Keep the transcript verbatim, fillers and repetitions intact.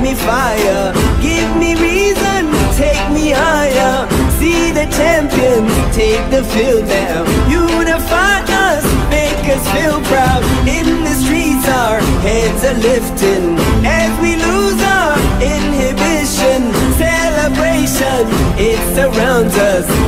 me fire. Give me reason, take me higher. See the champions take the field now. Unify us, make us feel proud. In the streets our heads are lifting as we lose our inhibition. Celebration, it surrounds us.